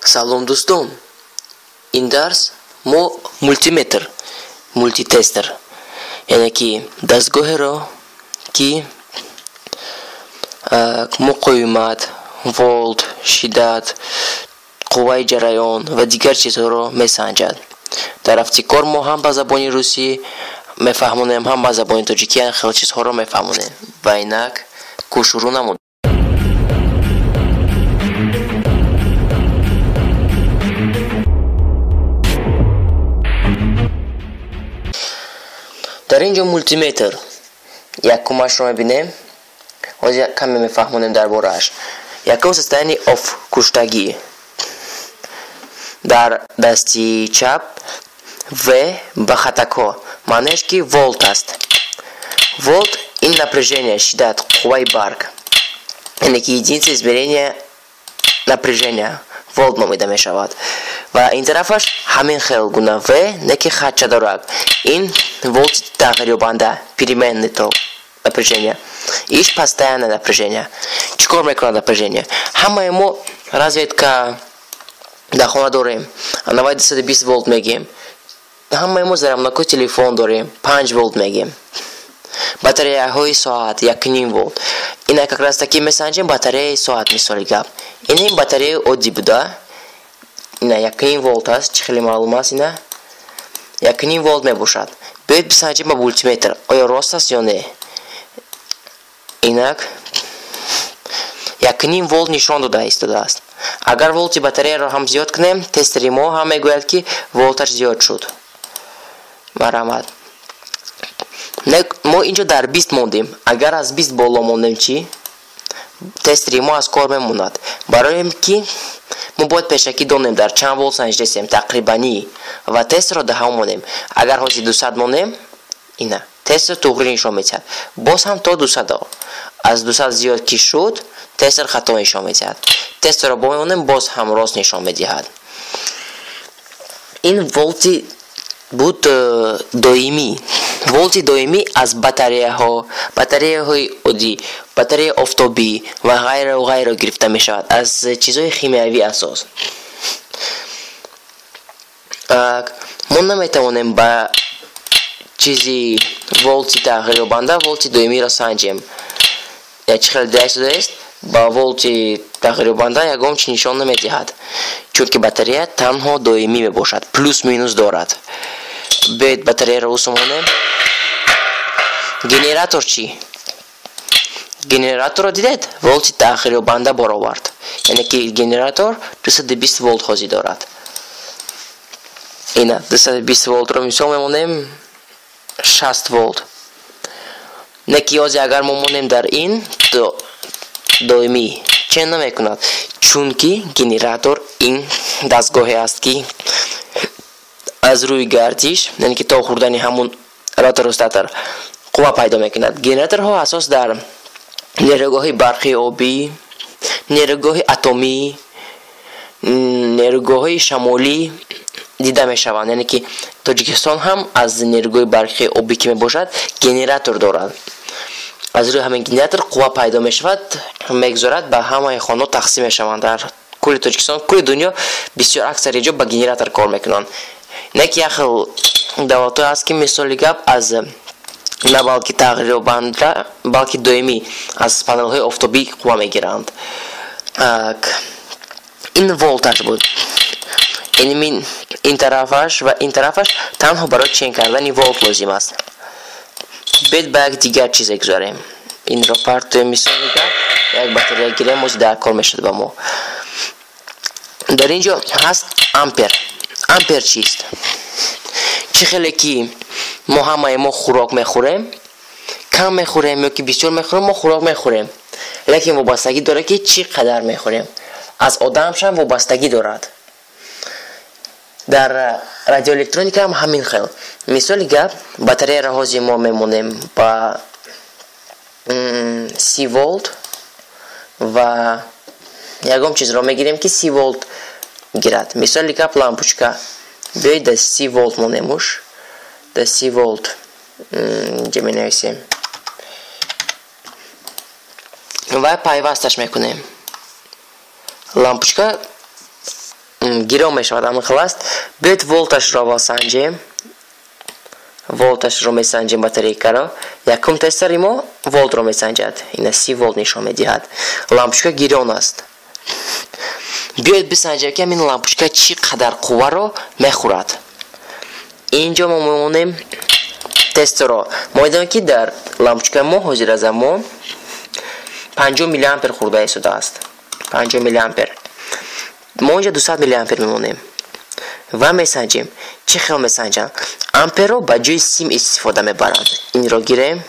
Салом дӯстон, ин дарс мо мультиметр, мультитестер, яъне ки дастгоҳеро ки муқоимат, волт, шиддат, қувваи ҷараён ва дигар чизҳоро месанҷад. Дар рафтикор мо ҳам ба забони русӣ мефаҳмонем, ҳам ба забони тоҷикӣ хеле чизҳоро мефаҳмонем. Ва инак ку шурӯъ намуд. дар ин ҷо мультиметр якумашро мебинем. ҳозир каме мефаҳмонем дар борааш. Якум состоянии офкуштагӣ. Дар дасти чап В ба хатакҳо маънеаш ки волт аст. Волт ин напряжение, шиддат, қувваи барг, яъне ки единица измерения напряжения волт номида мешавад. Ва ин тарафаш ҳамин хел гуна В не ки хатча дорад. Ин волти тағйирёбанда, переменный ток напряжения. Иш постоянное напряжение. Чӣ кор мекунад напряжение? Ҳамаи мо разведка дар хона дорем. Наваи 220 волт мегем. Ҳамаи мо зарамнокои телефон дорем. 5 волт мегем. Батареяҳои соат 1,5 волт. Ина как раз таки месанҷем батареяи соат мисоли гап. Ин батареяи оддӣ буда. Ина 1,5 волт аст. Чӣ хеле маълум аст ина? 1,5 волт мебошад. Биёед бисанҷем ба мультиметр. Оё рост аст ё не? Инак 1,5 волт нишон дода истодааст. Агар волти батареяро ҳам зиёд кунем, тестери мо ҳам мегӯяд ки волташ зиёд шуд. Марҳамат. Мо инҷо дар 20 мондем. Агар аз 20 боло мондем чӣ? Тестери мо аз кор мемонад. Барои ки мо бояд пешакӣ донем дар чанд волт санҷидесем тақрибанӣ ва тестерро даҳа монем. Агар ҳозир 200 монем, ина тестер туғри нишон медиҳад. Боз ҳам то 200. Аз 200 зиёд ки шуд, тестер хато нишон медиҳад. Тестерро бомонем, боз ҳам рост нишон медиҳад. Ин волти буд доимӣ. Волти доимӣ аз батареяҳои оддӣ, батареяи офтобӣ ва ғайро гирифта мешавад аз чизҳои химиявӣ асос. Мо наметавонем ба чизи волти тағйирёбанда волти доимиро санҷем. Чӣ хеле дастаст ба волти тағйирёбанда ягон чӣ нишон намедиҳад, чунки батарея танҳо доимӣ мебошад, плюс минус дорад. Биёед батареяро усумонем. Генератор чӣ? Генераторро дидед? Волти тағйирёбанда баровард. Яъне ки генератор 220 волт ҳозир дорад. Ина 220 волтро мисол мемонем 60 волт. Не ки ҳозир агар мо монем дар ин доимӣ чӣ намекунад? Чунки генератор ин дастгоҳе аст ки аз рӯи гардиш, яъне ки то хурдани ҳамун роторостатор қувва пайдо мекунад. Генераторҳо асос дар нерӯгоҳи барқи обӣ, нерӯгоҳи атомӣ, нерӯгоҳои шамолӣ дида мешаванд. Яъне ки Тоҷикистон ҳам аз нерӯгоҳи барқи обӣ ки мебошад, генератор дорад. аз рӯи ҳамин генератор қувва пайдо мешавад, мегзорад ба ҳамаи хонаҳо тақсим мешаванд. Дар кулли Тоҷикистон, кулли дунё бисёр аксари ҷо ба генератор кор мекунанд. Не ки як хел давлатҳое аст ки мисоли гап аз на балки тағйирёбанда, балки доимӣ аз панелҳои офтобӣ қувва мегиранд. Ин волтаж буд. Ин тарафаш ва ин тарафаш танҳо барои чен кардани волт лозим аст. Биёед ба як дигар чизе гузарем. Инро партоем мисоли гап, як батарея гирем, ози дар кор мешавад ба мо. Дар ин ҷо ҳаст ампер. Ампер чист? Чӣ хеле ки мо ҳамаи мо хӯрок мехӯрем, кам мехӯрем ё ки бисёр мехӯрем, мо хӯрок мехӯрем. Лекин вобастагӣ дорад ки чӣ қадар мехӯрем. Аз одамшам вобастагӣ дорад. Дар радиоэлектроника ҳам ҳамин хел. Мисоли гап, батареяро ҳозир мо мемонем ба 30 волт ва ягон чизро мегирем ки 30 волт гирад. Мисоли гап лампочка. Биёед да 30 волт монем уш. Да 30 волт. Ҷа менависем. Ва пайвасташ мекунем. Лампочка гирён мешавад аниқл аст. Биёед волташро санҷем. Волташро месанҷем батарейкаро. Якум тестари мо волтро месанҷад. Ина 30 волт нишон медиҳад. Лампочка гирён аст. Биёед бисанҷем ки ҳамин лампочка чӣ қадар қувваро мехӯрад. Инҷо мо мемонем тестеро. Мо медонем ки дар лампочка мо ҳозир аз замон 50 миллиампер хӯрда истодааст. 50 миллиампер. мо инҷа 200 миллиампер мемонем. Ва месанҷем. Чӣ хел месанҷам? Амперро ба ҷои сим истифода мебаранд. Инро гирем.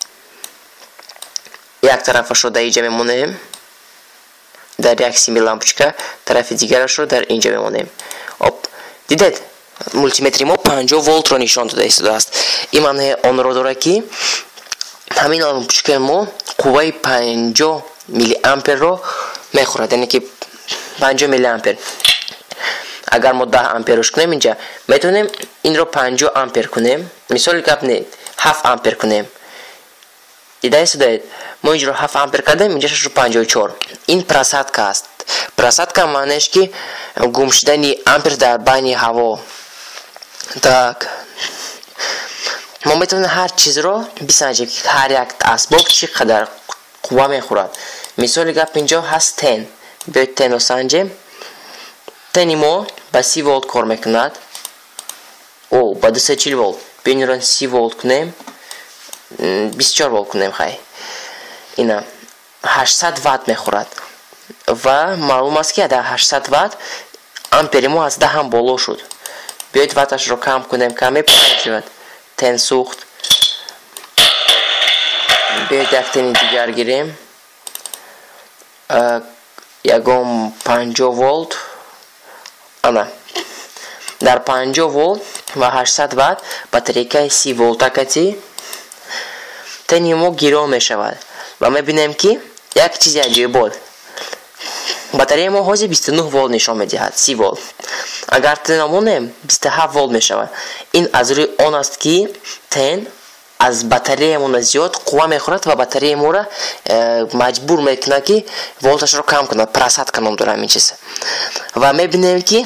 Як тарафашро дар инҷа мемонем. Дар як сими лампочка. Тарафи дигарашро дар инҷа мемонем. Дидед? Мултиметри мо 50 волтро нишон дода истодааст. Ин маънои онро дорад ки ҳамин лампочка мо қувваи 50 миллиамперро мехӯрад. Яъне ки 50 миллиампер. Агар мо 10 амперош кунем инҷа метавонем инро 50 ампер кунем. Мисоли гап не 7 ампер кунем. Ида истодед? Мо инҷаро 7 ампер кардем, инҷа 54. Ин просадка аст. Просадка маънеаш ки гум шудани ампер дар байни ҳаво. Так. мо метавонем ҳар чизро бисанҷем ки ҳар як асбоб чӣ қадар қувва мехӯрад. Мисоли гап инҷо ҳаст тен. Биёед тенро санҷем. Тени мо ба 30 волт кор мекунад. Ба 240 волт. Биёед инро 30 волт кунем. 24 волт кунем хай. Ина 800 ватт мехӯрад. Ва маълум аст ки дар 800 ватт ампери мо аз 10 ҳам боло шуд. Биёед ватташро кам кунем, каме паҳн шавад. Тен сӯхт. Биёед як тени дигар гирем. Ягон 50 волт. Ана. Дар 50 волт ва 800 ватт батарейкаи 30 волта кати тени мо гирён мешавад. Ва мебинем ки як чизи аҷоибот. Батарея мо ҳозир 29 волт нишон медиҳад, 30 волт. Агар тенро монем 27 волт мешавад. Ин аз рӯи он аст ки тен аз батареямон зиёд қувва мехӯрад ва батареямонро маҷбур мекунад ки волташро кам кунад. Просадка ном дорад ин чиз. Ва мебинем ки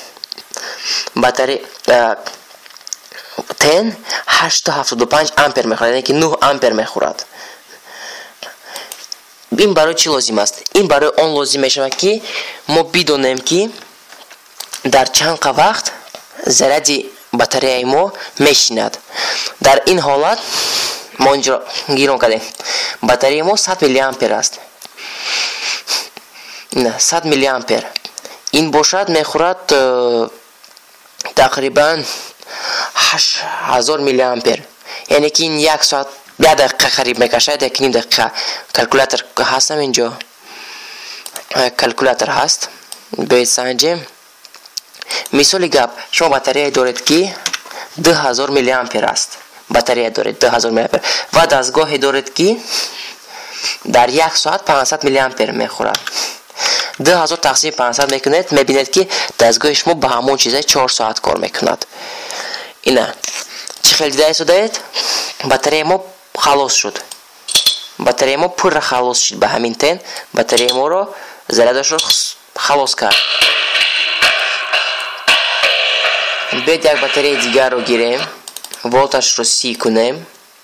тен 875 ампер мехӯрад, яъне ки 9 ампер мехӯрад. ин барои чӣ лозим аст? Ин барои он лозим мешавад ки мо бидонем ки дар чанд вақт заряди батареяи мо мешинад. Дар ин ҳолат мо инҷо гирон кардем. Батареяи мо 100 миллиампер аст. 100 миллиампер. Ин бошад мехӯрад тақрибан 8000 миллиампер. Яъне ки ин 1 соат 1 дақиқа қариб мекашад, 1.5 дақиқа. Калкулятор ҳастам инҷо. Калкулятор ҳаст. Биёед санҷем. Мисоли гап, шумо батарея доред ки 2000 миллиампер аст. Батарея доред 2000 миллиампер. Ва дастгоҳе доред ки дар 1 соат 500 миллиампер мехӯрад. 2000 тақсими 500 мекунед, мебинед ки дастгоҳи шумо ба ҳамон чиза 4 соат кор мекунад. Ина чӣ хел дида истодаед? Батарея мо халос шуд. Батарея мо пурра халос шуд ба ҳамин тен. Батарея моро зарядашро халос кард. Биёед як батареяи дигарро гирем. Волташро 30 кунем.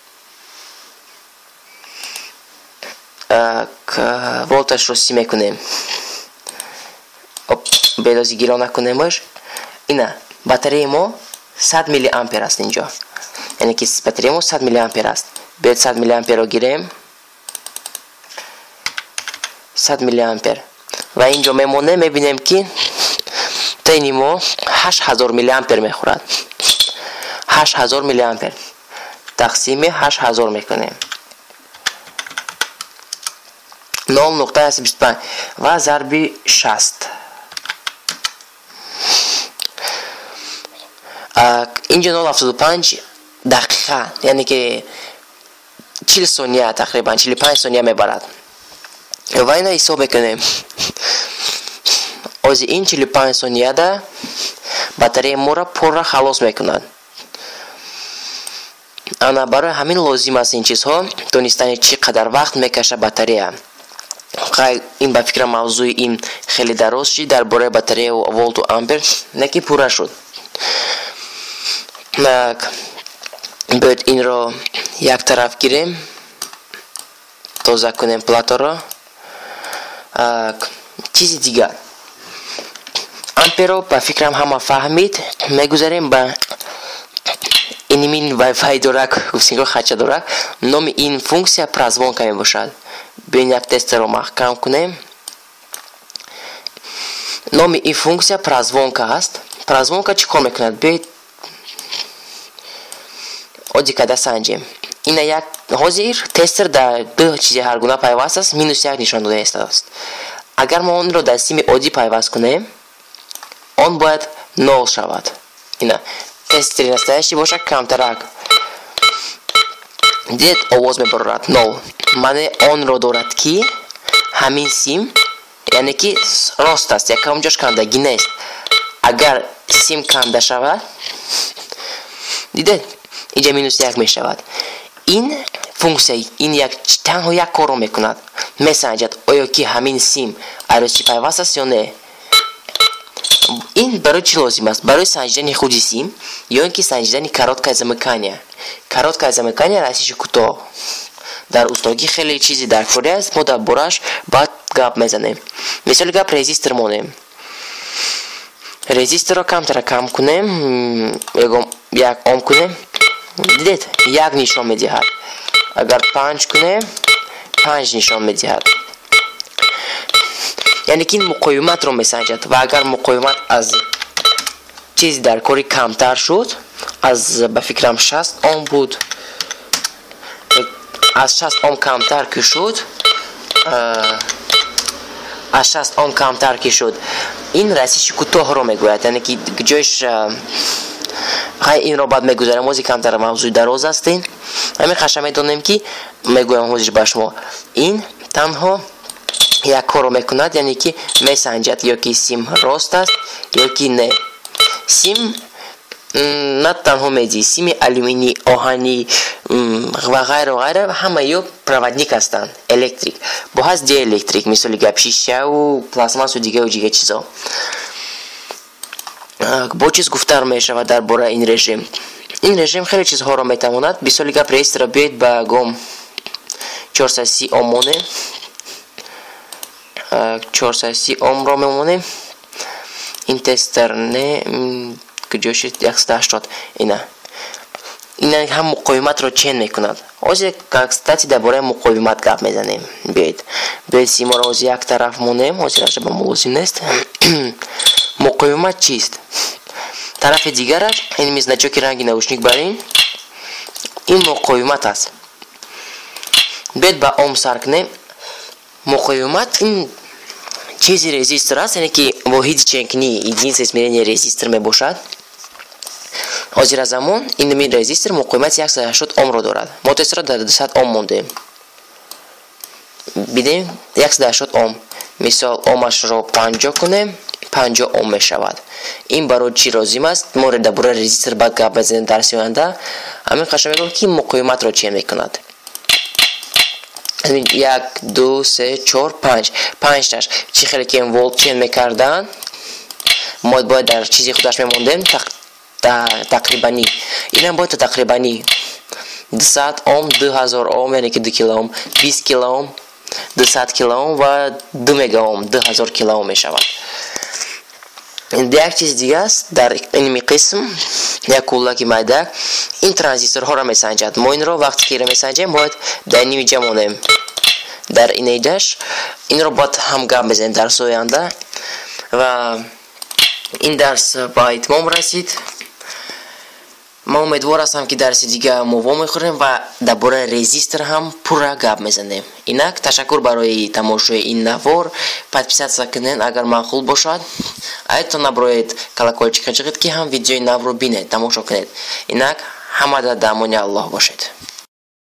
Волташро 30 мекунем. Биёед ози гирон накунемаш. Ина батарея мо 100 миллиампер аст инҷо. Яъне ки батарея мо 100 миллиампер аст. Биёед 100 миллиамперро гирем. 100 миллиампер. Ва инҷо мемонем, мебинем ки тени мо 8000 миллиампер мехӯрад. 8000 миллиампер тақсими 8000 мекунем. 0.25 ва зарби 60. Инҷо 0.75 дақиқа, яъне ки 40 сония тақрибан 45 сония мебарад. Ва ина ҳисоб мекунем. Ози ин 45 сонияда батарея моро пурра халос мекунад. Ана барои ҳамин лозим аст ин чизҳо донистани чӣ қадар вақт мекаша батарея. این با فکر موضوع این خیلی درست شد درباره باتری و ولت و آمپر نکی پورا شد. باید این رو یک طرف گیریم تازه کنیم پلاتا رو. چیزی دیگر آمپر رو با فکرم همه فهمید. میگذاریم با این وای فای دورک گفتیم خچه دورک نام این فونکسیا پرازوانکا می باشد. بیاین یک تست رو محکم کنیم. نام این فونکسیا پرازوانکا است. پرازوانکا چی کار میکند؟ بیاید одикада санҷем. Ина як ҳозир тестер дар ду чизи ҳаргуна пайваст аст, минус як нишон дода истааст. Агар мо онро дар сими оддӣ пайваст кунем, он бояд 0 шавад. Ина тестери настоящий бошад камтарак. Дидед овоз мебарорад 0. Маъне онро дорад ки ҳамин сим яъне ки рост аст, якам ҷош кандагӣ нест. Агар сим канда шавад, дидед اینجا مینوس یک می شود. این فونکسیا این یک تنها یک کار رو میکند. میسنجد آیا که همین سیم عروسی پیوست است یا نه. این برای چی لازم است؟ برای سنجیدن خود سیم یا اینکه سنجیدن کاراتکای замыкания. کاراتکای замыкания راسیش کوتاه. در استاگی خیلی چیزی در کاری است. ما در برش بعد گپ میزنیم. مثال گپ رزیستر مونیم. رزیستر رو کم کنیم. یک اوم کنیم. دید یک نشان میدهد. اگر 5 کنه 5 نشان میدهد. یعنی که این مقاومت رو میسنجد و اگر مقاومت از چیزی در کاری کمتر شد، از به فکرم 60 اوم بود، از 60 اوم کمتر که شد، از 60 اوم کمتر که شد، این رسیش کوتاه رو میگوید. یعنی که جایش خیلی این رو بعد میگذارم. موزی کمتر موضوع دراز هستین. همین خشم میدونیم که میگویم موزیش با شما. این تنها یک کار رو میکند، یعنی که میسنجد یا که سیم راست است یا که نه. سیم نه تنها میدی، سیم آلومینی، آهنی و غیره همه یا پروادنیک هستند، الکتریک. با هست دی الکتریک، مثل گپ شیشه و پلاسماس و دیگه چیزا. با چیز گفتار می شود درباره این رژیم. این رژیم خیلی چیزها را میتواند. مثال گپ رئیس را بیاید با گام 430 اوم مونه. 430 اوم را میمونه. این تستر نه کجاش 180 اینا هم مقاومت را چین میکند. از کاکستاتی درباره مقاومت گپ میزنیم. بیاید سیما را از یک طرف مونیم. از راش با موضوع نیست. مقاومت چیست؟ طرف دیگرش این میزنه که رنگ نوشنیک برین این مقاومت است. بیاید با اوم سر کنیم. مقاومت این چیزی رزیستر است، یعنی که واحد چنکنی единица измерения رزیستر می باشد. حاضر زمان این می رزیستر مقاومت 180 اوم را دارد. ما تست را در 200 اوم موندیم. بیدیم 180 اوم. مثال اومش را 50 کنیم، 50 اوم می شود. این برای چی لازم است؟ ما درباره رزیستر بعد گپ بزنیم در آینده. همین خشم میگم که مقاومت را چین میکند. 1 2 3 4 5 تاش چی خیلی که این ولت چین میکردن ما باید در چیزی خودش میموندیم تقریبانی. این هم باید تقریبانی 200 اوم 2000 اوم یعنی که 2 کیلو اوم 20 کیلو اوم 200 کیلو اوم و 2 مگا اوم 2000 کیلو اوم می شود. یک چیز دیگه است در این قسم یک کولک مایده این ترانزیستورها را میسنجد. ما این را وقتی که را میسنجیم باید در این جمع کنیم. در این ایدهش این را باید هم گپ بزنیم در آینده و این درس با اتمام رسید. ما امیدوار هستم که درس دیگه ما میخوریم و درباره رزیستر هم پورا گپ میزنیم. اینک تشکر برای تماشای این نوار. подписаться کنین اگر معقول باشد. ایتون نبراید کلکلچیک چقدر که هم ویدیوی نو رو بینید تماشا کنید. اینک همه در امان الله باشید.